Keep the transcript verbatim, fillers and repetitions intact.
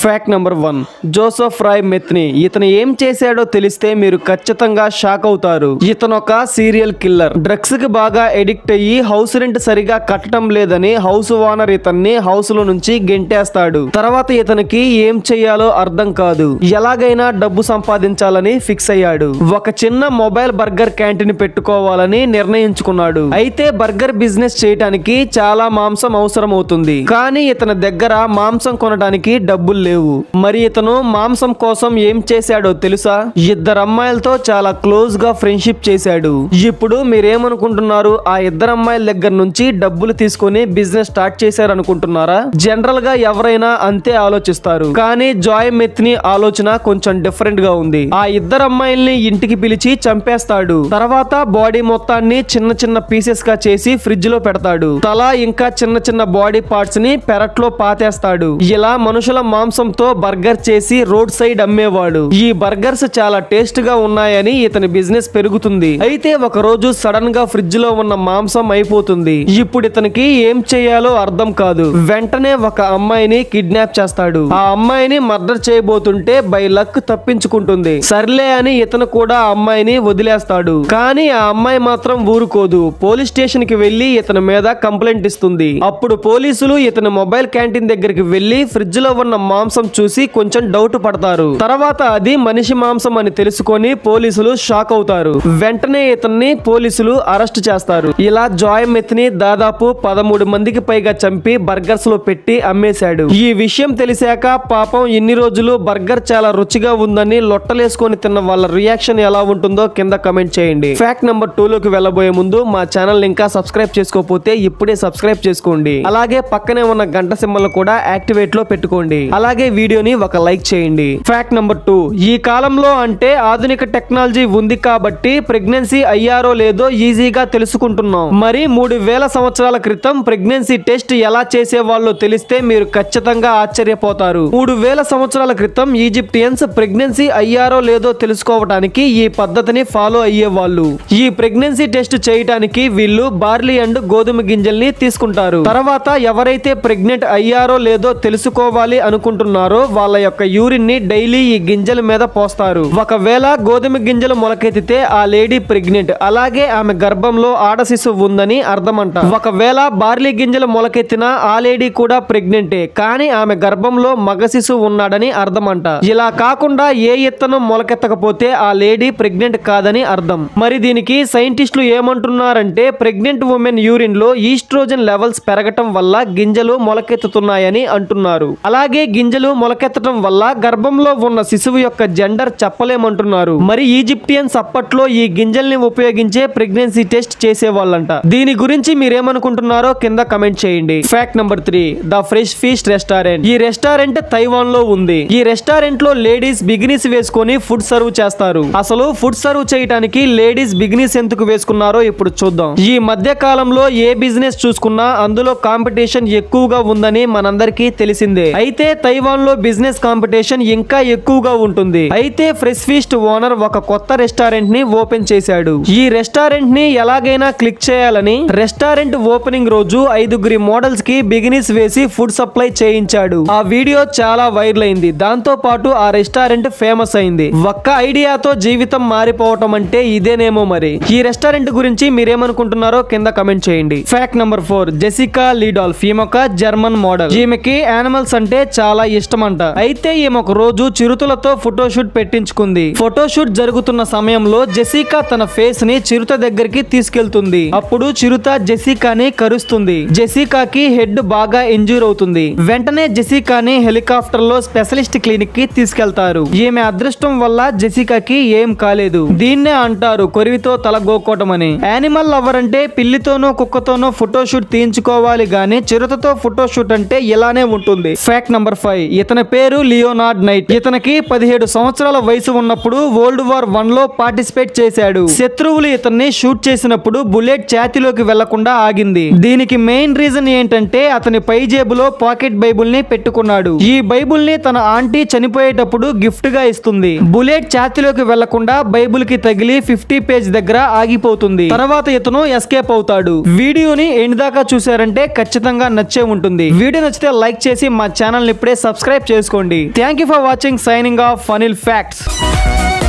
Fact number one, Joseph Roy Metheny. ఇతను ఏం చేశాడో తెలిస్తే మీరు ఖచ్చితంగా షాక్ అవుతారు. ఇతను ఒక సీరియల్ కిల్లర్. డ్రగ్స్ కి బాగా ఎడిక్ట్ అయ్యి హౌస్ రెంట్ సరిగా కట్టడం లేదని హౌస్ ఓనర్ ఇతన్ని హౌస్ లో నుంచి గెంటేస్తాడు. తర్వాత ఇతనికి ఏం చెయ్యాలో అర్థం కాదు. ఎలాగైనా డబ్బు సంపాదించాలని ఫిక్స్ అయ్యాడు. ఒక చిన్న మొబైల్ బర్గర్ క్యాంటీన్ పెట్టుకోవాలని నిర్ణయించుకున్నాడు. అయితే బర్గర్ బిజినెస్ చేయడానికి చాలా మాంసం అవసరం అవుతుంది. కానీ ఇతని దగ్గర మాంసం కొనడానికి డబ్బులు లేవు. మరి ఇతను మాంసం కోసం ఏం చేశాడో తెలుసా? ఇద్దరు అమ్మాయిలతో చాలా క్లోజ్ గా ఫ్రెండ్షిప్ చేశాడు. ఇప్పుడు మీరేమనుకుంటున్నారు? ఆ ఇద్దరు అమ్మాయిల దగ్గర నుంచి డబ్బులు తీసుకుని బిజినెస్ స్టార్ట్ చేశారు అనుకుంటున్నారా? జనరల్ గా ఎవరైనా అంతే ఆలోచిస్తారు. కానీ జాయ్ మెత్ని ఆలోచన కొంచెం డిఫరెంట్ గా ఉంది. ఆ ఇద్దరు అమ్మాయిల్ని ఇంటికి పిలిచి చంపేస్తాడు. తర్వాత బాడీ మొత్తాన్ని చిన్న చిన్న పీసెస్ గా చేసి ఫ్రిడ్జ్ లో పెడతాడు. తల ఇంకా చిన్న చిన్న బాడీ పార్ట్స్ ని పెరట్లో పాతేస్తాడు. ఇలా మనుషుల మాంసంతో బర్గర్ చేసి రోడ్ సైడ్ అమ్మేవాడు. ఈ బర్గర్స్ చాలా టేస్ట్ గా ఉన్నాయని ఇతని బిజినెస్ పెరుగుతుంది. అయితే ఒక రోజు సడన్ గా ఫ్రిడ్జ్ లో ఉన్న మాంసం అయిపోతుంది. ఇప్పుడు ఇతనికి ఏం చేయాలో అర్థం కాదు. వెంటనే ఒక అమ్మాయిని కిడ్నాప్ చేస్తాడు. ఆ అమ్మాయిని మర్డర్ చేయబోతుంటే బై లక్ తప్పించుకుంటుంది. సర్లే అని ఇతను కూడా ఆ అమ్మాయిని వదిలేస్తాడు. కానీ ఆ అమ్మాయి మాత్రం ఊరుకోదు. పోలీస్ స్టేషన్ కి వెళ్లి ఇతని మీద కంప్లైంట్ ఇస్తుంది. అప్పుడు పోలీసులు ఇతని మొబైల్ క్యాంటీన్ దగ్గరికి వెళ్లి ఫ్రిడ్జ్ లో ఉన్న మాంసం చూసి కొంచెం డౌట్ పడతారు. తర్వాత అది మనిషి మాంసం అని తెలుసుకొని పోలీసులు షాక్ అవుతారు. వెంటనే ఇతన్ని పోలీసులు అరెస్ట్ చేస్తారు. ఇలా జాయ్ మెత్ని దాదాపు పదమూడు మందికి పైగా చంపి బర్గర్స్ లో పెట్టి అమ్మేశాడు. ఈ విషయం తెలిసాక పాపం ఇన్ని రోజులు బర్గర్ చాలా రుచిగా ఉందని లొట్టలేసుకొని తిన్న వాళ్ళ రియాక్షన్ ఎలా ఉంటుందో కింద కమెంట్ చేయండి. ఫ్యాక్ట్ నెంబర్ టూ లోకి వెళ్ళబోయే ముందు మా ఛానల్ ఇంకా సబ్స్క్రైబ్ చేసుకోకపోతే ఇప్పుడే సబ్స్క్రైబ్ చేసుకోండి. అలాగే పక్కనే ఉన్న గంట సింబల్ కూడా యాక్టివేట్ లో పెట్టుకోండి. అలాగే వీడియోని ఒక లైక్ చేయండి. ఫ్యాక్ట్ నెంబర్ టూ, ఈ కాలంలో అంటే ఆధునిక టెక్నాలజీ ఉంది కాబట్టి ప్రెగ్నెన్సీ అయ్యారో లేదో ఈజీగా తెలుసుకుంటున్నాం. మరి మూడు వేల సంవత్సరాల క్రితం ప్రెగ్నెన్సీ టెస్ట్ ఎలా చేసేవాళ్ళో తెలిస్తే మీరు ఖచ్చితంగా ఆశ్చర్యపోతారు. మూడు వేల సంవత్సరాల క్రితం ఈజిప్టియన్స్ ప్రెగ్నెన్సీ అయ్యారో లేదో తెలుసుకోవడానికి ఈ పద్ధతిని ఫాలో అయ్యేవాళ్ళు. ఈ ప్రెగ్నెన్సీ టెస్ట్ చేయడానికి వీళ్ళు బార్లీ అండ్ గోధుమ గింజల్ని తీసుకుంటారు. తర్వాత ఎవరైతే ప్రెగ్నెంట్ అయ్యారో లేదో తెలుసుకోవాలి అనుకుంటున్నారో వాళ్ళ యొక్క యూరిన్ ని డైలీ ఈ గింజల మీద పోస్తారు. ఒకవేళ గోధుమ గింజలు మొలకెత్తితే ఆ లేడీ ప్రెగ్నెంట్, అలాగే ఆమె గర్భంలో ఆడ శిశువు ఉందని అర్థమంట. ఒకవేళ బార్లీ గింజలు మొలకెత్తినా ఆ లేడీ కూడా ప్రెగ్నెంటే, కానీ ఆమె గర్భంలో మగ శిశువు ఉన్నాడని అర్థమంట. ఇలా కాకుండా ఏ ఇత్తనం మొలకెత్తకపోతే ఆ లేడీ ప్రెగ్నెంట్ కాదని అర్థం. మరి దీనికి సైంటిస్టులు ఏమంటున్నారంటే ప్రెగ్నెంట్ ఉమెన్ యూరిన్ లో ఈస్ట్రోజన్ లెవెల్స్ పెరగటం వల్ల గింజలు మొలకెత్తుతున్నాయని అంటున్నారు. అలాగే గింజలు మొలకెత్తడం వల్ల గర్భంలో ఉన్న శిశువు యొక్క జెండర్ చెప్పలేమంటున్నారు. మరి ఈజిప్టియన్స్ అప్పట్లో ఈ గింజల్ని ఉపయోగించే ప్రెగ్నెన్సీ టెస్ట్ చేసేవాళ్ళంట. దీని గురించి మీరేమనుకుంటున్నారో కింద కమెంట్ చేయండి. Fact number three, the fresh feast restaurant. ఈ రెస్టారెంట్ తైవాన్ లో ఉంది. ఈ రెస్టారెంట్ లో లేడీస్ బిగినీస్ వేసుకొని ఫుడ్ సర్వ్ చేస్తారు. అసలు ఫుడ్ సర్వ్ చేయడానికి లేడీస్ బిగినీస్ ఎందుకు వేసుకున్నారో ఇప్పుడు చూద్దాం. ఈ మధ్య కాలంలో ఏ బిజినెస్ చూసుకున్నా అందులో కాంపిటీషన్ ఎక్కువగా ఉందని మనందరికీ తెలిసిందే. అయితే తైవాన్ లో బిజినెస్ కాంపిటీషన్ ఇంకా ఎక్కువగా ఉంటుంది. అయితే ఫ్రెష్ ఫీస్ట్ ఓనర్ ఒక కొత్త రెస్టారెంట్ ని ఓపెన్ చేశాడు. ఈ రెస్టారెంట్ ని ఎలాగైనా క్లిక్ చేయాలని రెస్టారెంట్ ఓపెనింగ్ రోజు ఐదుగురి మోడల్స్ కి బిగినీస్ వేసి ఫుడ్ సప్లై చేయించాడు. ఆ వీడియో చాలా వైరల్ అయింది. దాంతో పాటు ఆ రెస్టారెంట్ ఫేమస్ అయింది. ఒక్క ఐడియాతో జీవితం మారిపోవటం అంటే ఇదేనేమో. మరి ఈ రెస్టారెంట్ గురించి మీరేమనుకుంటున్నారో కింద కమెంట్ చేయండి. Fact number four, Jessica Leedolph. ఈమె ఒక జర్మన్ మోడల్. ఈమెకి యానిమల్స్ అంటే చాలా ఇష్టం అంట. అయితే ఈమె ఒక రోజు చిరుతలతో ఫోటోషూట్ పెట్టించుకుంది. ఫోటోషూట్ జరుగుతున్న సమయంలో జెసికా తన ఫేస్ ని చిరుత దగ్గరికి తీసుకెళ్తుంది. అప్పుడు చిరుత జెసికాని కరుస్తుంది. జెసికాకి హెడ్ బాగా ఇంజూర్ అవుతుంది. వెంటనే జెసికాని హెలికాప్టర్ లో స్పెషలిస్ట్ క్లినిక్ కి తీసుకెళ్తారు. ఈమె అదృష్టం వల్ల జెసికాకి ఏం కాలేదు. దీన్నే అంటారు కొరివితో తల గోకోవటం అని. యానిమల్ లవర్ అంటే పిల్లితోనో కుక్కతోనో ఫోటోషూట్ తీయించుకోవాలి గానీ చిరుతతో ఫోటోషూట్ అంటే ఇలానే ఉంటుంది. ఫ్యాక్ట్ నంబర్ ఫైవ్, ఇతని పేరు లియోనార్డ్ నైట్. ఇతనికి పదిహేడు సంవత్సరాల వయసు ఉన్నప్పుడు వరల్డ్ వార్ వన్ లో పార్టిసిపేట్ చేశాడు. శత్రువులు ఇతన్ని షూట్ చేసినప్పుడు బుల్లెట్ ఛాతీలోకి వెళ్లకుండా ఆగింది. దీనికి మెయిన్ రీజన్ ఏంటంటే అతని పై జేబులో పాకెట్ బైబుల్ ని పెట్టుకున్నాడు. ఈ బైబుల్ ని తన ఆంటీ చనిపోయేటప్పుడు గిఫ్ట్ గా ఇస్తుంది. బుల్లెట్ ఛాతీలోకి వెళ్లకుండా బైబుల్ కి తగిలి ఫిఫ్టీ పేజ్ దగ్గర ఆగిపోతుంది. తర్వాత ఇతను ఎస్కేప్ అవుతాడు. వీడియోని ఎండ్ దాకా చూసారంటే ఖచ్చితంగా నచ్చే ఉంటుంది. వీడియో నచ్చితే లైక్ చేసి మా ఛానల్ ని ఇప్పుడే సబ్స్క్రైబ్ చేసుకోండి. Thank you for watching. Signing off ఫనిల్ ఫ్యాక్ట్స్.